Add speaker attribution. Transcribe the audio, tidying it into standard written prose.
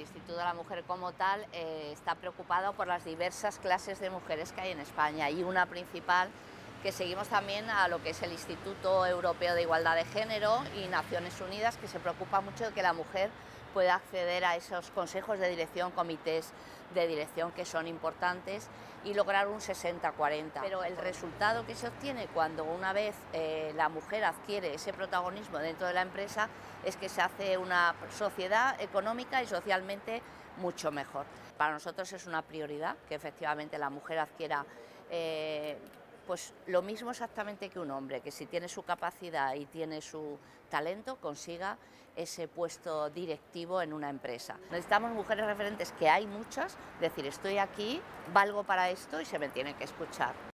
Speaker 1: Instituto de la Mujer como tal está preocupado por las diversas clases de mujeres que hay en España y una principal que seguimos también a lo que es el Instituto Europeo de Igualdad de Género y Naciones Unidas, que se preocupa mucho de que la mujer pueda acceder a esos consejos de dirección, comités de dirección que son importantes y lograr un 60-40. Pero el resultado que se obtiene cuando una vez la mujer adquiere ese protagonismo dentro de la empresa es que se hace una sociedad económica y socialmente mucho mejor. Para nosotros es una prioridad que efectivamente la mujer adquiera pues lo mismo exactamente que un hombre, que si tiene su capacidad y tiene su talento consiga ese puesto directivo en una empresa. Necesitamos mujeres referentes, que hay muchas, decir estoy aquí, valgo para esto y se me tiene que escuchar.